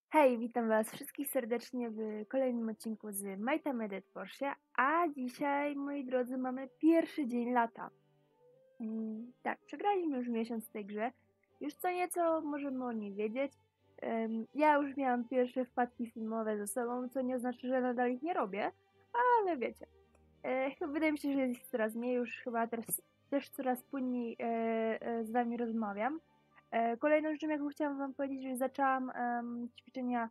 Hej, witam Was wszystkich serdecznie w kolejnym odcinku z My Time at Porsche, a dzisiaj, moi drodzy, mamy pierwszy dzień lata. Tak, przegraliśmy już miesiąc w tej grze, już co nieco możemy o niej wiedzieć. Ja już miałam pierwsze wpadki filmowe ze sobą, co nie oznacza, że nadal ich nie robię, ale wiecie, chyba wydaje mi się, że jest ich coraz mniej, już chyba teraz też coraz płynniej z Wami rozmawiam. Kolejną rzeczą, jaką chciałam Wam powiedzieć, że zaczęłam ćwiczenia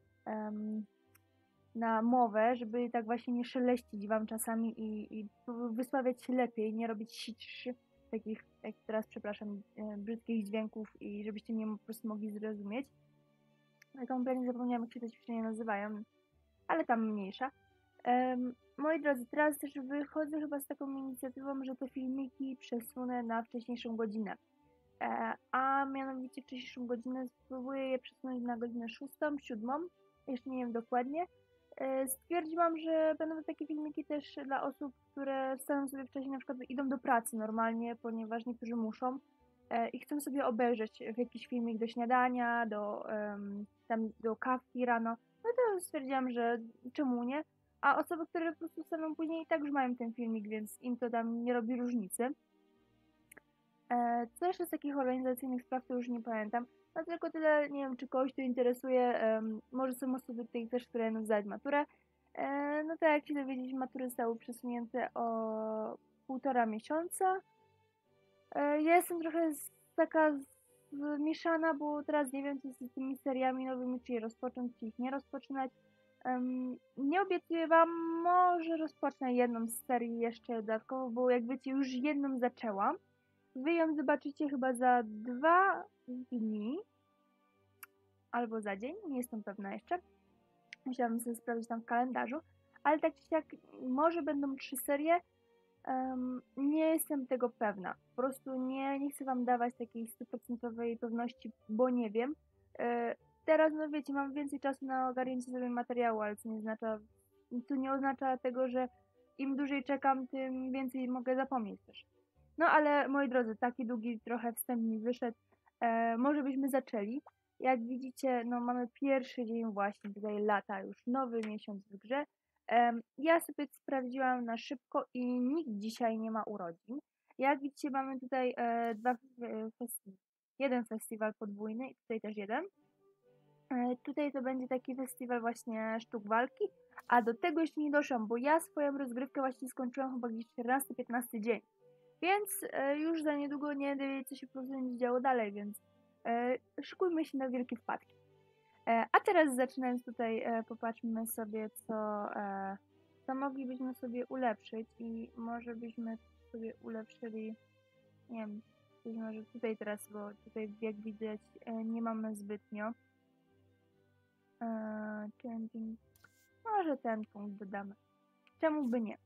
na mowę, żeby tak właśnie nie szeleścić Wam czasami i wysławiać się lepiej, nie robić sić takich, jak teraz przepraszam, brzydkich dźwięków i żebyście mnie po prostu mogli zrozumieć. Kompletnie zapomniałam, jak się te ćwiczenia nazywają, ale tam mniejsza. Moi drodzy, teraz też wychodzę chyba z taką inicjatywą, że te filmiki przesunę na wcześniejszą godzinę. A mianowicie wcześniejszą godzinę spróbuję je przesunąć na godzinę 6, 7, jeszcze nie wiem dokładnie. Stwierdziłam, że będą to takie filmiki też dla osób, które wstaną sobie wcześniej, na przykład idą do pracy normalnie, ponieważ niektórzy muszą i chcą sobie obejrzeć jakiś filmik do śniadania, tam do kawki rano. No to stwierdziłam, że czemu nie? A osoby, które po prostu wstaną później i tak już mają ten filmik, więc im to tam nie robi różnicy. Co jeszcze z takich organizacyjnych spraw, to już nie pamiętam. No tylko tyle, nie wiem, czy kogoś to interesuje. Może są osoby tutaj też, które będą zdać maturę. No tak jak się dowiedzieliśmy, matury zostały przesunięte o 1,5 miesiąca. Ja jestem trochę taka zmieszana, bo teraz nie wiem, co z tymi seriami nowymi, czy je rozpocząć, czy ich nie rozpoczynać. Nie obiecuję Wam, może rozpocznę jedną z serii jeszcze dodatkowo, bo jak wiecie, już jedną zaczęłam. Wy ją zobaczycie chyba za 2 dni albo za dzień, nie jestem pewna jeszcze. Musiałabym sobie sprawdzić tam w kalendarzu, ale tak czy siak może będą 3 serie. Nie jestem tego pewna. Po prostu nie chcę Wam dawać takiej 100% pewności, bo nie wiem. Teraz, no wiecie, mam więcej czasu na ogarnięcie sobie materiału, ale to nie oznacza tego, że im dłużej czekam, tym więcej mogę zapomnieć też. No ale moi drodzy, taki długi trochę wstęp mi wyszedł. Może byśmy zaczęli. Jak widzicie, no mamy pierwszy dzień właśnie tutaj lata, już nowy miesiąc w grze. Ja sobie sprawdziłam na szybko i nikt dzisiaj nie ma urodzin. Jak widzicie, mamy tutaj jeden festiwal podwójny i tutaj też jeden. Tutaj to będzie taki festiwal właśnie sztuk walki, a do tego jeszcze nie doszłam, bo ja swoją rozgrywkę właśnie skończyłam chyba gdzieś 14-15 dzień. Więc już za niedługo nie będę wiedzieć, co się po prostu będzie działo dalej, więc szykujmy się na wielkie wpadki. A teraz zaczynając tutaj, popatrzmy sobie, co moglibyśmy sobie ulepszyć i może byśmy sobie ulepszyli, nie wiem, być może tutaj teraz, bo tutaj jak widać nie mamy zbytnio. Changing. Może ten punkt dodamy. Czemu by nie?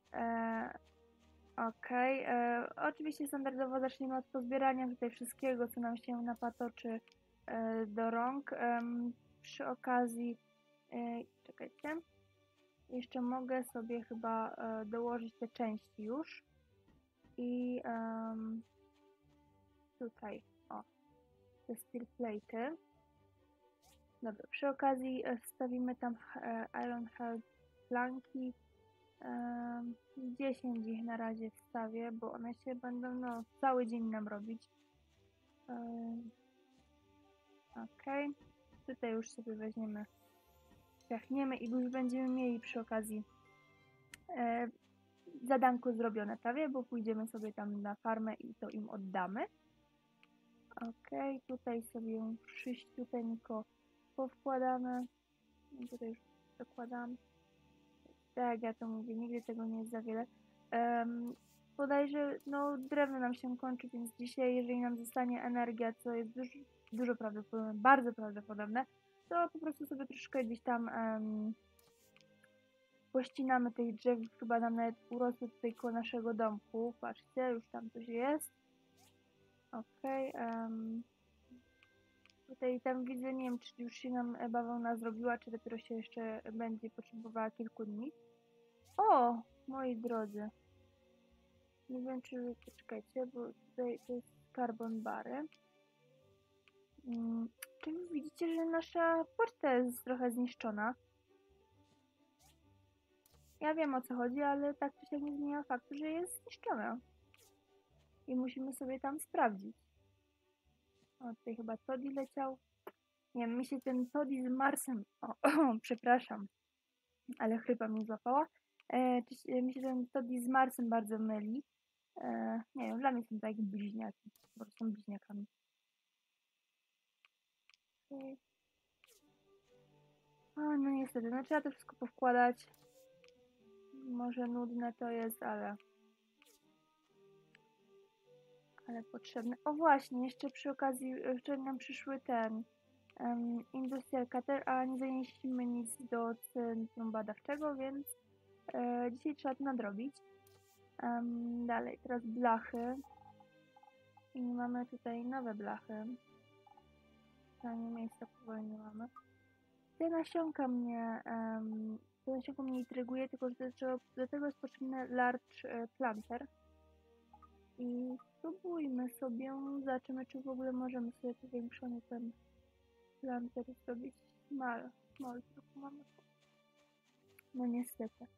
Okej. Oczywiście standardowo zaczniemy od pozbierania tutaj wszystkiego, co nam się napatoczy do rąk. Przy okazji, czekajcie, jeszcze mogę sobie chyba dołożyć te części już. I tutaj, o, te steel plate'y. Dobra, przy okazji wstawimy tam Iron Heart planki. 10 ich na razie wstawię, bo one się będą no, cały dzień nam robić. Ok. Tutaj już sobie weźmiemy, ciachniemy i już będziemy mieli przy okazji zadanko zrobione prawie, bo pójdziemy sobie tam na farmę i to im oddamy. Ok, tutaj sobie przyściuteńko powkładamy. Tutaj już dokładam. Tak, ja to mówię, nigdy tego nie jest za wiele. Bodajże, no, drewno nam się kończy, więc dzisiaj, jeżeli nam zostanie energia, co jest dużo prawdopodobne, bardzo prawdopodobne, to po prostu sobie troszkę gdzieś tam pościnamy tych drzew, chyba nam nawet urosły tutaj koło naszego domku. Patrzcie, już tam coś jest. Okej, tutaj tam widzę, nie wiem, czy już się nam bawełna zrobiła, czy dopiero się jeszcze będzie potrzebowała kilku dni. O, moi drodzy. Nie wiem, czy poczekajcie, bo tutaj to jest carbon bary. Czyli widzicie, że nasza poczta jest trochę zniszczona. Ja wiem, o co chodzi, ale tak czy siak nie zmienia faktu, że jest zniszczona. I musimy sobie tam sprawdzić. O, tutaj chyba Toddy leciał. Nie wiem, mi się ten Toddy z Marsem... O, przepraszam, ale chrypa mnie złapała. Mi się ten Toddy z Marsem bardzo myli. Nie wiem, dla mnie są takie bliźniaki. Po prostu są bliźniakami. Okay. No niestety, no trzeba to wszystko powkładać. Może nudne to jest, ale potrzebne. O właśnie, jeszcze przy okazji, wczoraj nam przyszły ten Industrial Cutter, a nie zanieśliśmy nic do centrum badawczego, więc dzisiaj trzeba to nadrobić. Dalej, teraz blachy. I mamy tutaj nowe blachy. Przynajmniej miejsca powoli nie mamy. Te nasionka mnie, intryguje, tylko że do tego jest potrzebny large planter. I spróbujmy sobie, zobaczymy, czy w ogóle możemy sobie powiększony ten planter zrobić. Small tylko mamy. No niestety.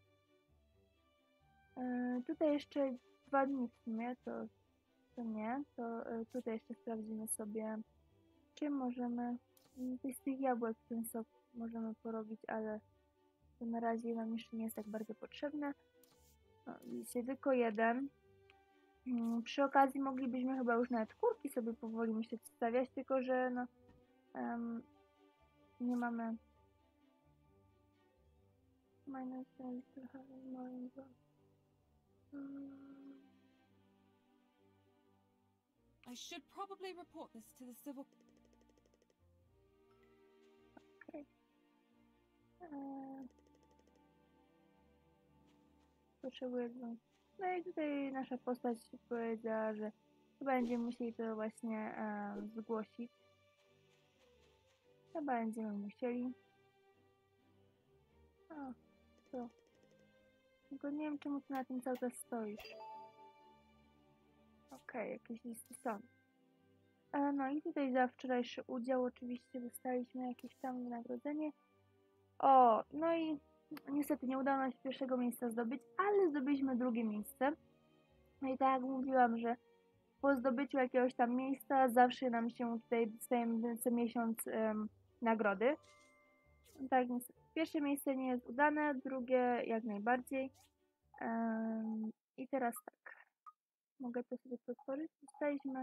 Tutaj jeszcze 2 dni w sumie, to nie. Tutaj jeszcze sprawdzimy sobie, czy możemy z tych jabłek ten sok możemy porobić, ale to na razie nam jeszcze nie jest tak bardzo potrzebne. No, widzicie, tylko jeden. Przy okazji moglibyśmy chyba już nawet kurki sobie powoli myśleć stawiać, tylko że no nie mamy I should probably report this to the civil. Okay. Potrzebuję dwa. No i tutaj nasza postać powiedziała, że będziemy musieli to właśnie zgłosić. Chyba będziemy musieli. O, to. Tylko nie wiem, czemu ty na tym cały czas stoisz. Okej, jakieś listy są. No i tutaj za wczorajszy udział oczywiście dostaliśmy jakieś tam wynagrodzenie. O, no i niestety nie udało nam się pierwszego miejsca zdobyć, ale zdobyliśmy drugie miejsce. No i tak jak mówiłam, że po zdobyciu jakiegoś tam miejsca zawsze nam się tutaj dostajemy co miesiąc nagrody. Tak, niestety. Pierwsze miejsce nie jest udane, drugie jak najbardziej. I teraz tak. Mogę to sobie otworzyć. Dostaliśmy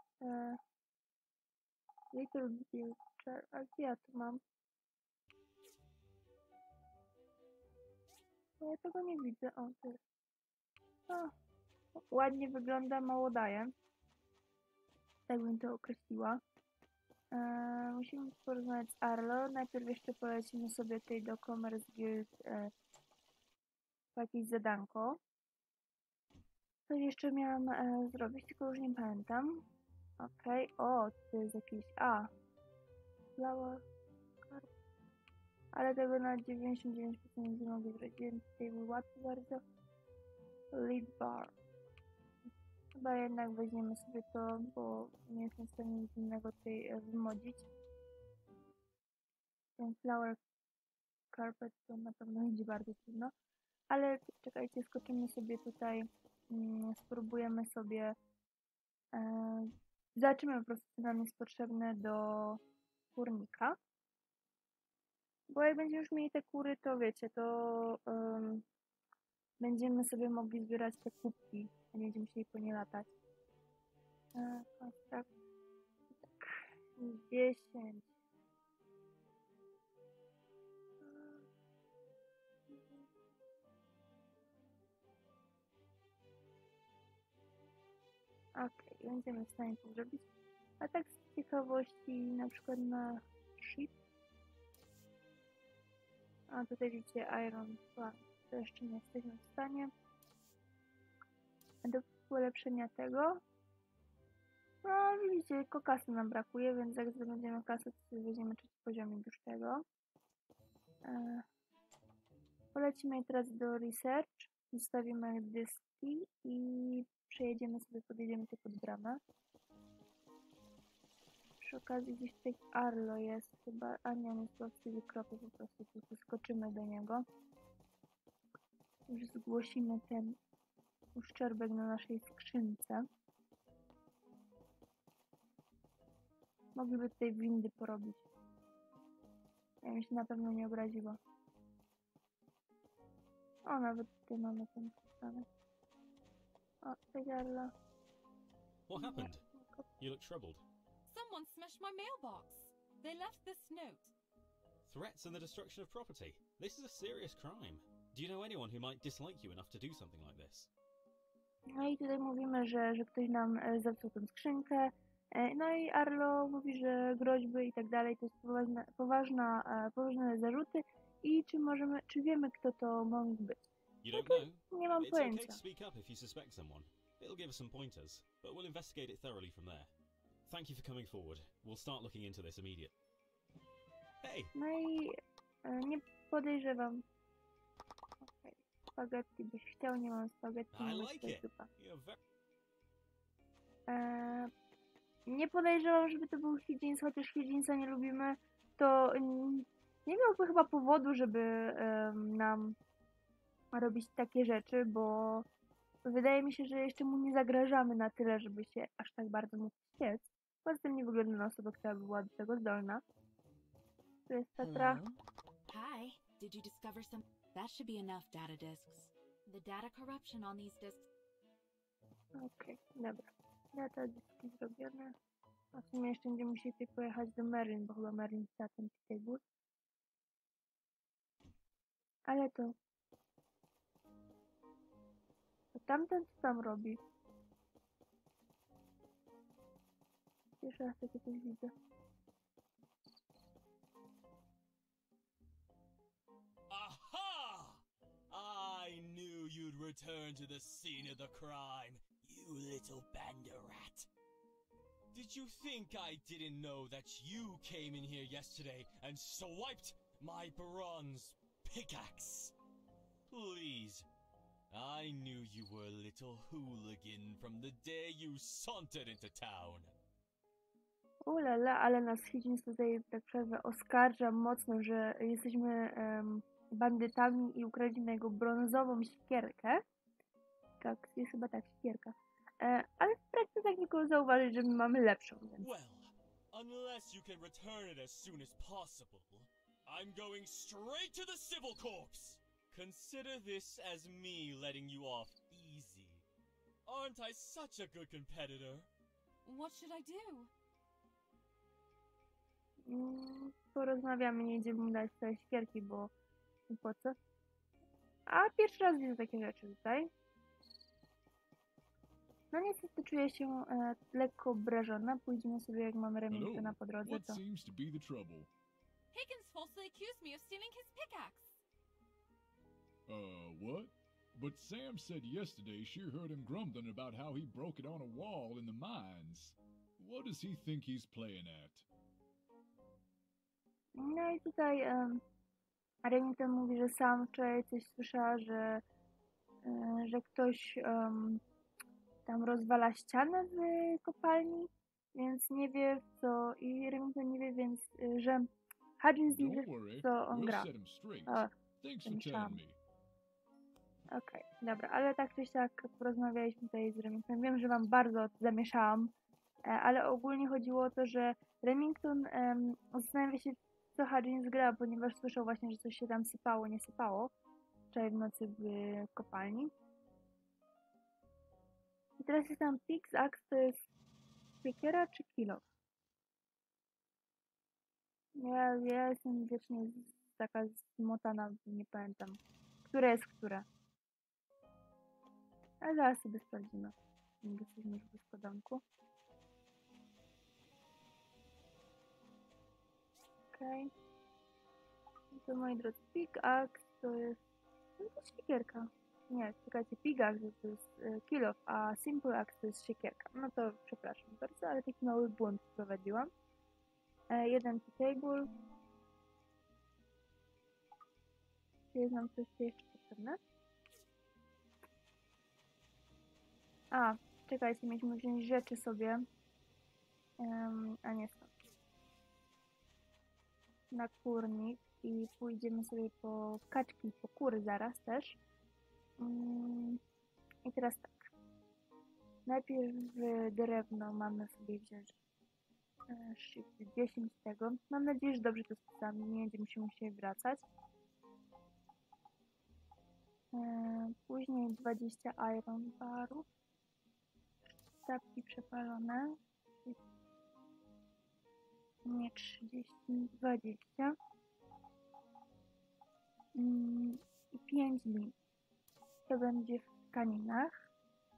Little Future. A gdzie ja tu mam? Bo ja tego nie widzę. O, tu jest. O, ładnie wygląda, mało daje. Tak bym to określiła. Musimy porozmawiać z Arlo. Najpierw jeszcze polecimy sobie tutaj do Commerce Guild jakieś zadanko. Coś jeszcze miałam zrobić, tylko już nie pamiętam. Okej, o, to jest jakiś Flower Card. Ale tego na 99% nie mogę zrobić, więc tutaj był łatwy bardzo. Lead Bar. Chyba jednak weźmiemy sobie to, bo nie jestem w stanie nic innego tutaj wymodzić. Ten Flower Carpet to na pewno będzie bardzo trudno. Ale czekajcie, skoczymy sobie tutaj, spróbujemy sobie, zobaczymy po prostu, co nam jest potrzebne do kurnika. Bo jak będziemy już mieli te kury, to wiecie, to będziemy sobie mogli zbierać te kubki, a nie będziemy musieli po nie latać. Tak, 10. Okej, będziemy w stanie to zrobić. A tak z ciekawości, na przykład na ship. A tutaj widzicie Iron Plan. To jeszcze nie jesteśmy w stanie. Do ulepszenia tego. No widzicie, tylko kasy nam brakuje, więc jak zdobędziemy kasę, to sobie weźmiemy 3. poziom już tego. Polecimy teraz do Research. Zostawimy dyski i przejedziemy sobie, podjedziemy tu pod bramę. Przy okazji gdzieś tutaj Arlo jest chyba, a nie, on jest chyba w stylu kropy, po prostu tu skoczymy do niego. Już zgłosimy ten uszczerbek na naszej skrzynce. Mogliby tutaj windy porobić. Ja mi się na pewno nie obraziła. O, nawet tutaj mamy ten stronę. O, cześć Arlo. What happened? You look troubled. Someone smashed my mailbox. They left this note. Threats and the destruction of property. This is a serious crime. Do you know anyone who might dislike you enough to do something like this? No i tutaj mówimy, że ktoś nam zepsuł tę skrzynkę. No i Arlo mówi, że groźby i tak dalej to jest poważne zarzuty i czy wiemy, kto to mógł być. You don't know? Nie mam It's okay pojęcia. to speak up if you suspect someone. It'll give us some pointers, but we'll investigate it thoroughly from there. Thank you for coming forward. We'll start looking into this immediately. Hey! No i nie podejrzewam. Okay. Spaghetti byś chciał, nie mam spaghetti, I nie like tutaj it. zupa. You're very... Nie podejrzewam, żeby to był Higgins, chociaż Higginsa nie lubimy, to nie miałby chyba powodu, żeby nam robić takie rzeczy, bo wydaje mi się, że jeszcze mu nie zagrażamy na tyle, żeby się aż tak bardzo mógł wściec. Poza tym nie wygląda na osobę, która by była do tego zdolna. Tu jest Petra. Hello? Hi. Did you discover some? That should be enough data disks. The data corruption on these disks. Okej, dobra. Data dyski zrobione. A w sumie jeszcze będziemy musieli pojechać do Merlin, bo chyba Merlin chce ten table. Ale to tamten co tam robi? Pierwszy raz takie coś widzę. Aha! I knew you'd return to the scene of the crime, you little bandit rat. Did you think I didn't know that you came in here yesterday and swiped my bronze pickaxe? Please. I knew you were a little hooligan from the day you sauntered into town. Ulala, ale nas Higgins tutaj tak przerwę oskarża mocno, że jesteśmy bandytami i ukradliśmy jego brązową siekierkę. Tak, jest chyba tak, siekierka. Ale w praktyce tak tylko zauważyć, że my mamy lepszą, więc... Well, unless you can return it as soon as possible, I'm going straight to the Civil Corps. Consider this as me letting you off easy. Aren't I such a good competitor? What should I do? Porozmawiamy, nie idziemy mu dać całej siekierki, bo po co? A pierwszy raz widzę takie rzeczy tutaj. No niestety czuję się lekko obrażona. Pójdziemy sobie, jak mamy Remingtona po drodze, What to... seems to be the trouble? Higgins falsely accused me of stealing his pickaxe. What? But Sam said yesterday she heard him grumbling about how he broke it on a wall in the mines. What does he think he's playing at? No i tutaj Remington mówi, że sam wczoraj coś słyszała, że ktoś tam rozwala ścianę w kopalni, więc nie wie w co, i Remington nie wie, więc że Hudgens nie wie, Don't worry, w co on we'll gra. set him straight. O, Thanks for myślałam. telling me. Okej, dobra, ale tak czy siak porozmawialiśmy tutaj z Remingtonem. Wiem, że wam bardzo zamieszałam, ale ogólnie chodziło o to, że Remington zastanawia się, co Hudgens gra, ponieważ słyszał właśnie, że coś się tam sypało, nie sypało wczoraj w nocy w kopalni. I teraz jest tam pickaxe, to jest siekiera czy kilo? Ja jestem wiecznie taka zmotana, nie pamiętam, które jest które. Ale zaraz sobie sprawdzimy. Jesteśmy już w gospodarku. Okej. To moi drodzy, pickaxe to jest... No to jest siekierka. Nie, czekajcie, pickaxe to jest kill off, a simple axe to jest siekierka. No to przepraszam bardzo, ale taki mały błąd wprowadziłam. Jeden table. Czy jest nam coś jeszcze potrzebne? A, czekajcie, mieliśmy wziąć rzeczy sobie. A nie stąd. na kurnik i pójdziemy sobie po kaczki, po kury zaraz też. I teraz tak. Najpierw drewno mamy sobie wziąć 10 tego. Mam nadzieję, że dobrze to spisałam, nie będziemy się musieli wracać. Później 20 iron barów. Sztabki przepalone. Nie 30, 20. I 5 lin. To będzie w tkaninach.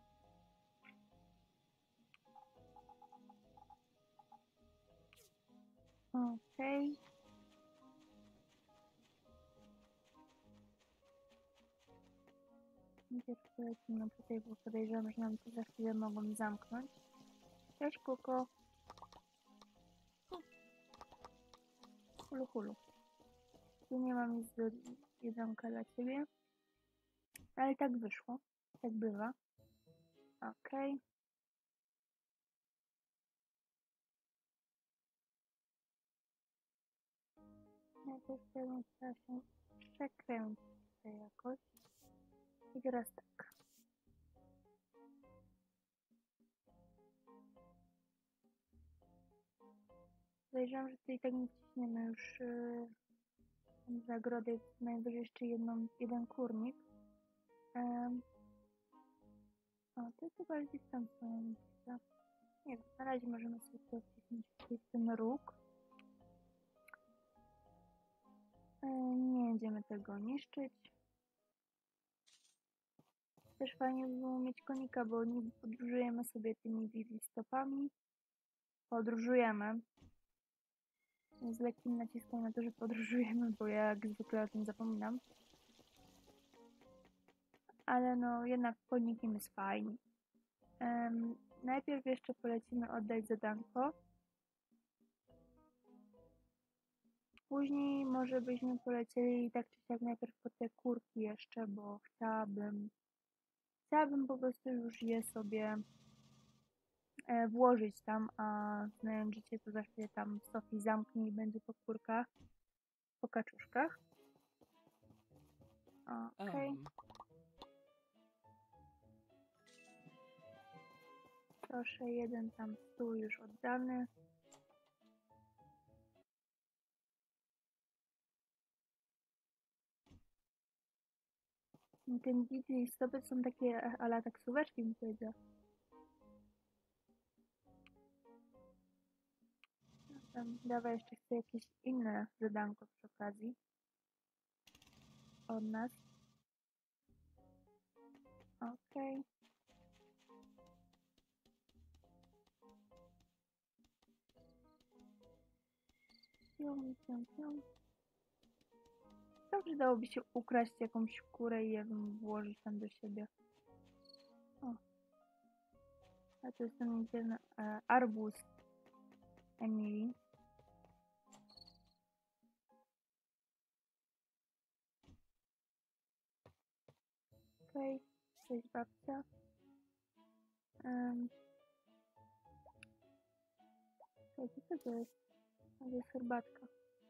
Okej. Najpierw polecimy tutaj, bo podejrzewam, że nam to za chwilę mogą zamknąć. Cześć, Kuko. Hulu, hulu. Tu nie mam nic do jedzonka dla ciebie. Ale tak wyszło. Tak bywa. Okej. Najpierw trzeba się przekręcić tutaj jakoś. I teraz tak. Podejrzewam, że tutaj tak nie wciśniemy już zagrodę, najwyżej jeszcze jeden kurnik. O, to jest chyba gdzieś tam swoje miejsce. Nie wiem, na razie możemy sobie to wcisnąć w ten róg. Nie będziemy tego niszczyć. Też fajnie by było mieć konika, bo niby podróżujemy sobie tymi stopami. Podróżujemy. Z lekkim naciskiem na to, że podróżujemy, bo ja jak zwykle o tym zapominam. Ale no jednak konikiem jest fajnie. Najpierw jeszcze polecimy oddać zadanko. Później może byśmy polecieli tak czy siak najpierw po te kurki jeszcze, bo chciałabym po prostu już je sobie włożyć tam, a znając życie, to za chwilę tam Sofii zamknie i będzie po kurkach, po kaczuszkach. Okej. Proszę, jeden tam stół już oddany. Ten widzę i stopy są takie ala taksóweczki, mi powiedział. Dawaj, jeszcze chcę jakieś inne zadanko przy okazji. Od nas. Okej. Pium. Dobrze dałoby się ukraść jakąś kurę i ją włożyć tam do siebie. O. A to jest ten arbuz Emily. Okej. Cześć babcia. Co to jest? To jest herbatka.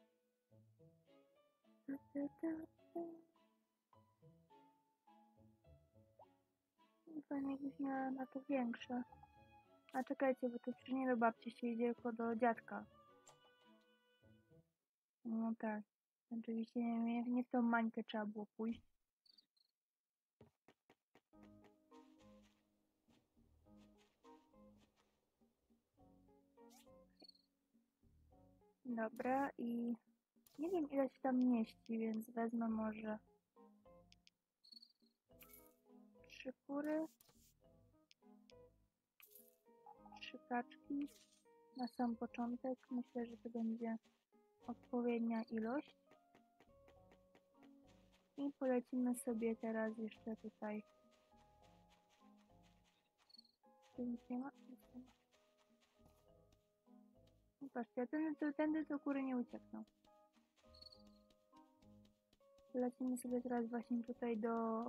Fajnie jakbyś miała na to większe. A czekajcie, bo to przecież nie do babci się idzie, tylko do dziadka. No tak. Oczywiście nie w tą mańkę trzeba było pójść. Dobra, i nie wiem ile się tam mieści, więc wezmę może 3 kury, 3 kaczki na sam początek. Myślę, że to będzie odpowiednia ilość. I polecimy sobie teraz jeszcze tutaj. Tu nic nie ma? Patrzcie, tędy to kury nie uciekną. Lecimy sobie teraz właśnie tutaj do...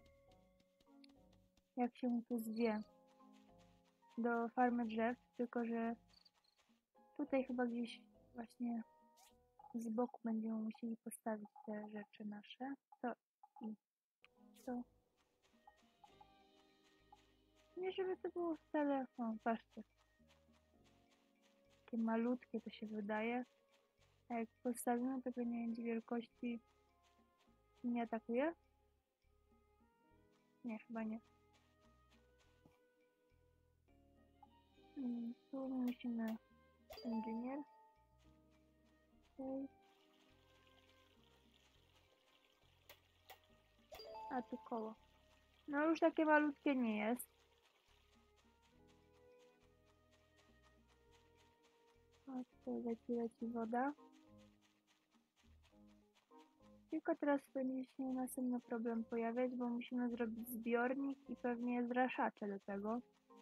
jak się tu zwie? Do farmy drzew, tylko że tutaj chyba gdzieś właśnie z boku będziemy musieli postawić te rzeczy nasze. To i to. Nie, żeby to było wcale... O, patrzcie. Takie malutkie to się wydaje. A jak postawimy, to nie będzie wielkości... Nie atakuje? Nie, chyba nie. Tu musimy... Inżynier. Okay. A tu koło. No już takie malutkie nie jest. O, tutaj leci woda. Tylko teraz będzie się następny problem pojawiać, bo musimy zrobić zbiornik i pewnie zraszacze do tego.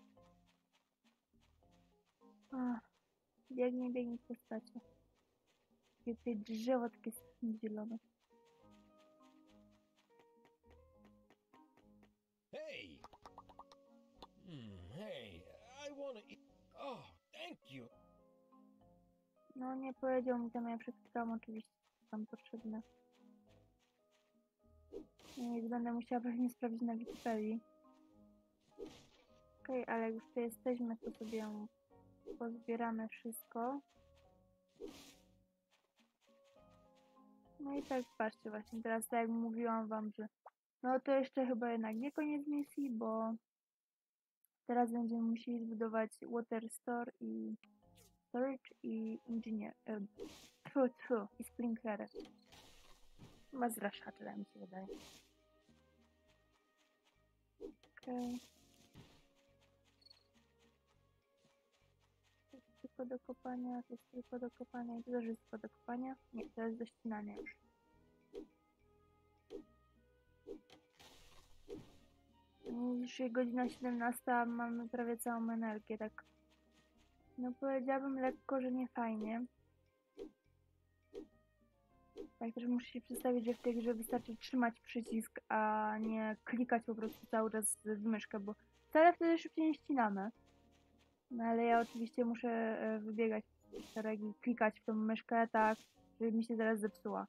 Biegnie w postaci. I tutaj drzewo takie zielone. Hey! Hey, I wanna eat. Oh, thank you. No nie powiedział mi tam, ja przeczytałam oczywiście, co tam potrzebne. Więc będę musiała pewnie sprawdzić na Wikipedii. Okej, ale jak już tu jesteśmy, to sobie pozbieramy wszystko. No i tak, patrzcie właśnie, teraz tak jak mówiłam wam, że no to jeszcze chyba jednak nie koniec misji, bo teraz będziemy musieli zbudować water store i storage i engineer, i sprinklery. Chyba zraszacze, tak mi się wydaje. Okej. To jest tylko do kopania, to jest tylko do kopania i to też jest tylko do kopania. Nie, to jest do ścinania już. Dzisiaj godzina 17, a mamy prawie całą energię, tak. No powiedziałabym lekko, że nie fajnie. Tak też muszę się przedstawić, że w tej grze wystarczy trzymać przycisk, a nie klikać po prostu cały czas w myszkę, bo wcale wtedy szybciej nie ścinamy. No ale ja oczywiście muszę wybiegać z szeregi, klikać w tą myszkę tak, żeby mi się zaraz zepsuła.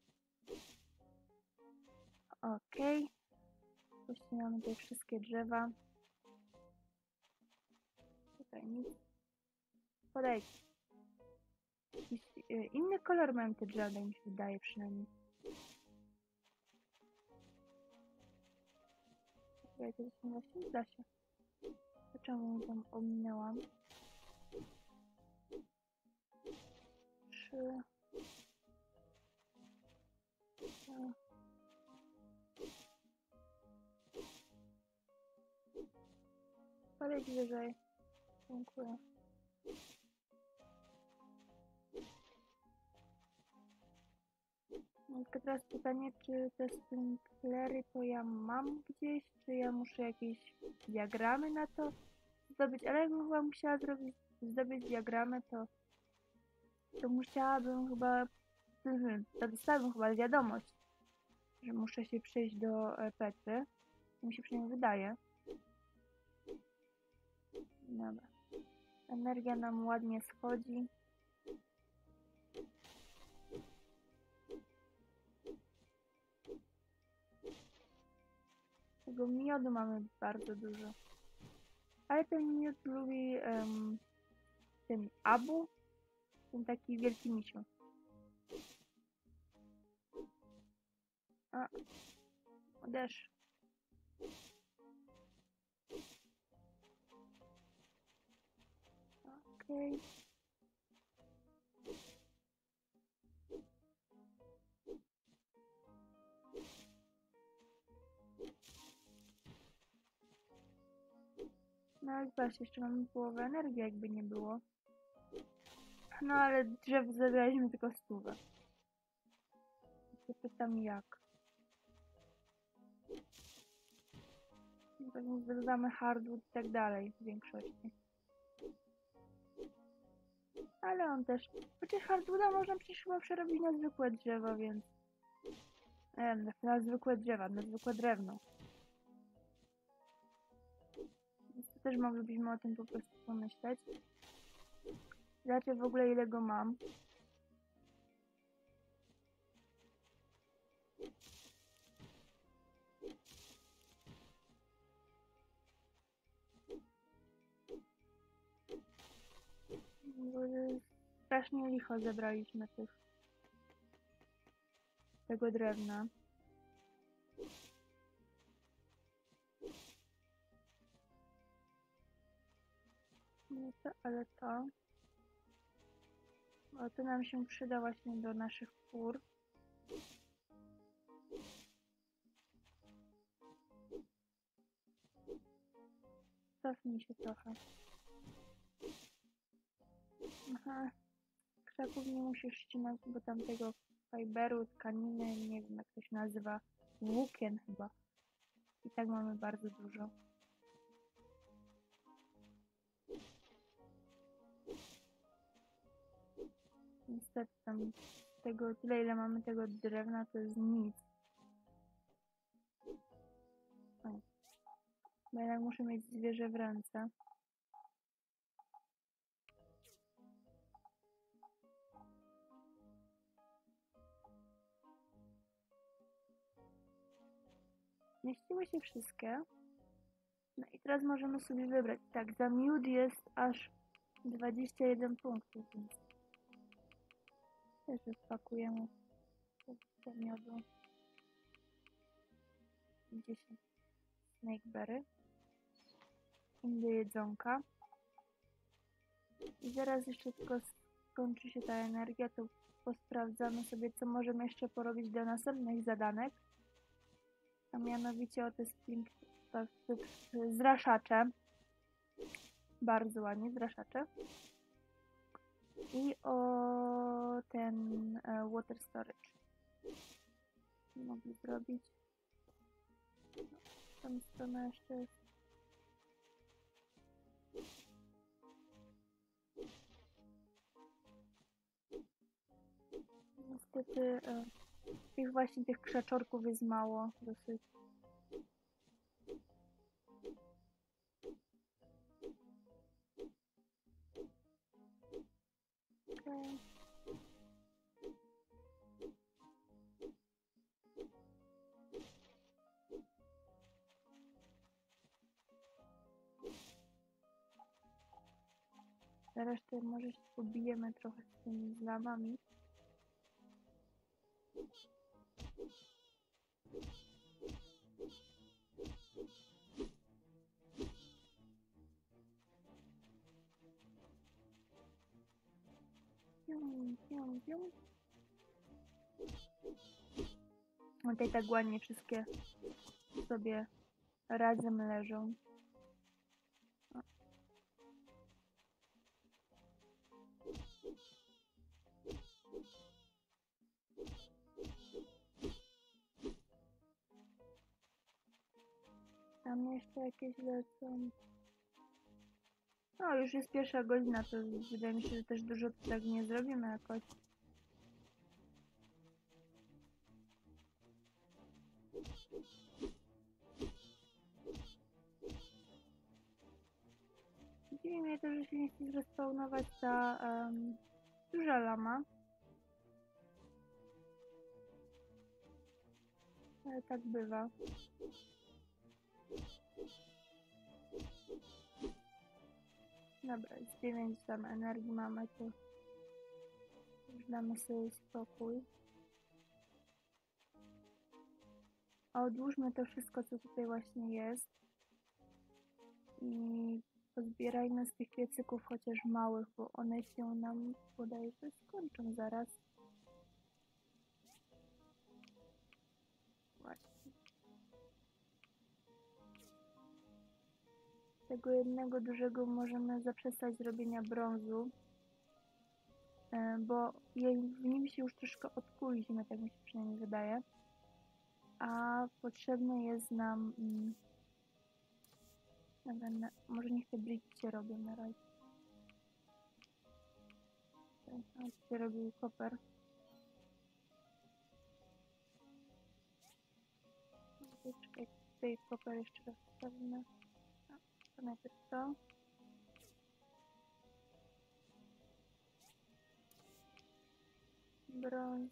Okej. Pościnamy te wszystkie drzewa. Tutaj nic. Podejdź. Jakiś inny kolor mają te drzewa, mi się wydaje przynajmniej. Ja to się właśnie da się. To czemu tam ominęłam? 3. Podejdź wyżej. Dziękuję. No tylko teraz pytanie, czy te sprinklery to ja mam gdzieś, czy ja muszę jakieś diagramy na to zdobyć, ale jakbym chyba musiała zdobyć diagramy, to musiałabym chyba, to dostałabym chyba wiadomość, że muszę się przejść do Petry. To mi się przynajmniej wydaje. Dobra. Energia nam ładnie schodzi. Tego miodu mamy bardzo dużo. Ale ten miód lubi ten Abu, ten taki wielki misiu. A, odesz. Okej. No ale zobaczcie, jeszcze mamy połowę energii, jakby nie było. No ale drzew zabraliśmy tylko 100. Ja pytam jak. Pewnie zdobywamy hardwood i tak dalej w większości. Ale on też... Chociaż hardwooda można przecież chyba przerobić na zwykłe drzewo, więc... na zwykłe drzewa, na zwykłe drewno. Więc to też moglibyśmy o tym po prostu pomyśleć. Zobaczę w ogóle ile go mam. strasznie licho zebraliśmy tego drewna. No to, ale to... Bo to nam się przyda właśnie do naszych fur. Cofnij się trochę. Aha. Krzaków nie musisz ścinać, bo tamtego fajberu, tkaniny, nie wiem jak to się nazywa, włókien chyba. I tak mamy bardzo dużo. Niestety tam tego, tyle ile mamy tego drewna to jest nic. O. Bo jednak muszę mieć zwierzę w ręce. Mieściły się wszystkie. No i teraz możemy sobie wybrać. Tak, za miód jest aż 21 punktów, więc też spakujemy do miodu 10 snakeberry do jedzonka. I zaraz jeszcze tylko skończy się ta energia, to posprawdzamy sobie, co możemy jeszcze porobić do następnych zadanek. A mianowicie o te zraszacze. Bardzo ładnie, zraszacze. I o ten water storage. Mogę zrobić. Tam strona jeszcze jest. Niestety tych krzaczorków jest mało dosyć. Okay. Teraz to może się pobijemy trochę z tymi zlamami. Tutaj tak ładnie wszystkie sobie razem leżą. O. Tam jeszcze jakieś lecą. No, już jest 1:00, to wydaje mi się, że też dużo tak nie zrobimy jakoś. Dziwi mnie to, że się nie chce zrespawnować ta duża lama. Ale tak bywa. Dobra, z 9 tam energii mamy, to już damy sobie spokój. A odłóżmy to wszystko, co tutaj właśnie jest. I pozbierajmy z tych piecyków chociaż małych, bo one się nam bodajże skończą zaraz. Właśnie. Tego jednego dużego możemy zaprzestać zrobienia brązu, bo w nim się już troszkę odkuliśmy, tak mi się przynajmniej wydaje. A potrzebny jest nam... może niech te briki się robią na razie. A się robił koper. Czekaj, tutaj koper jeszcze raz wstawimy. To najpierw to. Brąz.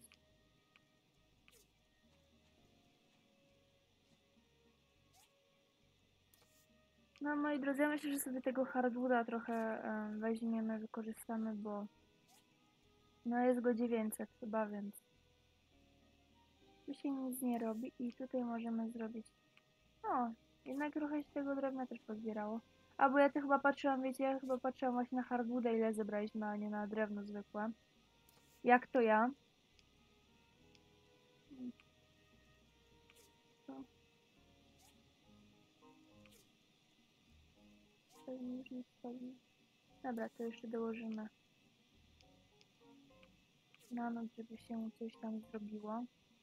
No moi drodzy, ja myślę, że sobie tego hardwooda trochę weźmiemy, wykorzystamy, bo No jest go 900 chyba, więc tu się nic nie robi i tutaj możemy zrobić. O, jednak trochę się tego drewna też pozbierało. A bo ja to chyba patrzyłam, wiecie, ja chyba patrzyłam właśnie na hardwooda, ile zebraliśmy, a nie na drewno zwykłe. Jak to ja? To. Pewnie już nie stoi. Dobra, to jeszcze dołożymy na noc, żeby się coś tam zrobiło.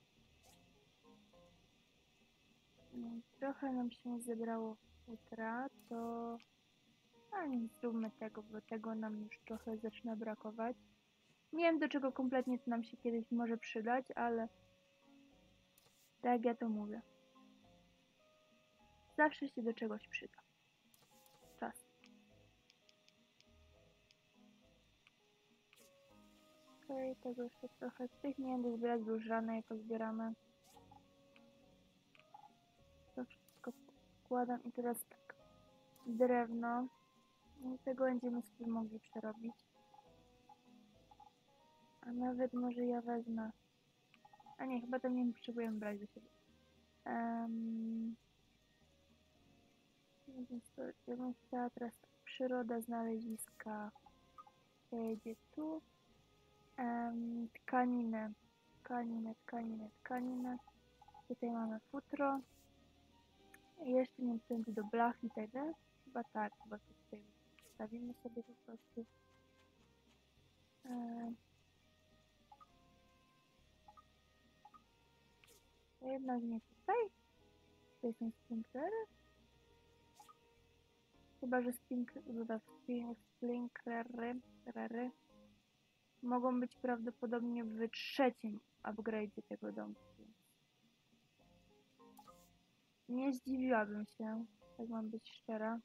Trochę nam się zebrało futra, to... A nie zróbmy tego, bo tego nam już trochę zaczyna brakować. Nie wiem, do czego kompletnie to nam się kiedyś może przydać, ale tak ja to mówię. Zawsze się do czegoś przyda. Czas. Okej, tego jeszcze trochę z tych nie będę zbierać, bo już rano je pozbieramy. To wszystko wkładam i teraz tak. Drewno. I tego będziemy sobie mogli przerobić. A nawet może ja wezmę. A nie, chyba tam nie potrzebujemy brać do siebie. Ja bym chciała teraz przyroda znaleziska. Jedzie tu. Tkaninę. Tkaninę. Tutaj mamy futro. Jeszcze nie wiem, do blach i tego. Chyba tak, chyba to tutaj wstawimy sobie po prostu. Jednak nie tutaj. Tutaj są sprinklery. Chyba, że sprinklery mogą być prawdopodobnie w 3. upgrade'zie tego domku. Nie zdziwiłabym się, tak mam być szczera.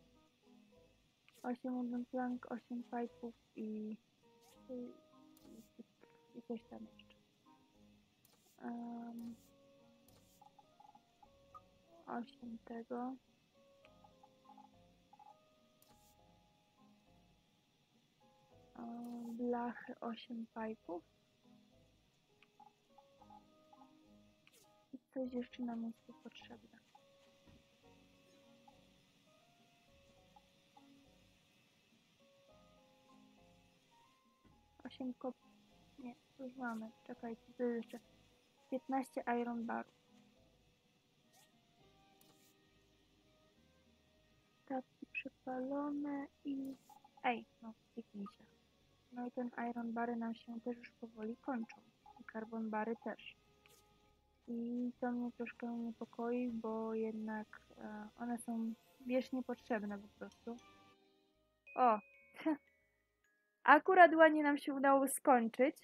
8 wooden plank, 8 pipe'ów i coś tam jeszcze. 8 tego. Blachy 8 pipe'ów. I coś jeszcze nam jest tu potrzebne. Kop... Nie, już mamy. Czekajcie, to jest jeszcze 15 iron bar. Tapki przepalone i... Ej, no, kliknij się. No i ten iron bary nam się też już powoli kończą. I carbon bary też. I to mnie troszkę niepokoi, bo jednak one są wiecznie potrzebne po prostu. O! Akurat ładnie nam się udało skończyć.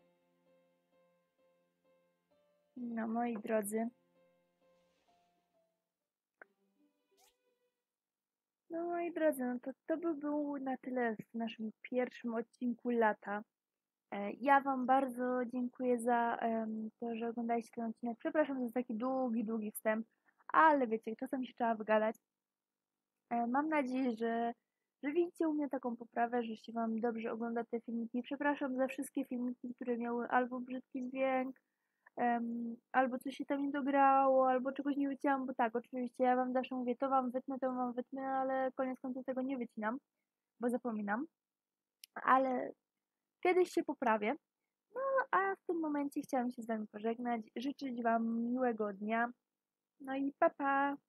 No, moi drodzy. No, moi drodzy, no to by było na tyle w naszym pierwszym odcinku lata. Ja Wam bardzo dziękuję za to, że oglądaliście ten odcinek. Przepraszam za taki długi wstęp, ale wiecie, czasem się trzeba wygadać. Mam nadzieję, że widzicie u mnie taką poprawę, że się Wam dobrze ogląda te filmiki. Przepraszam za wszystkie filmiki, które miały albo brzydki dźwięk, albo coś się tam nie dograło, albo czegoś nie wycięłam, bo tak, oczywiście ja Wam zawsze mówię, to Wam wytnę, ale koniec końców tego nie wycinam, bo zapominam. Ale kiedyś się poprawię. No, a w tym momencie chciałam się z Wami pożegnać, życzyć Wam miłego dnia. No i pa pa!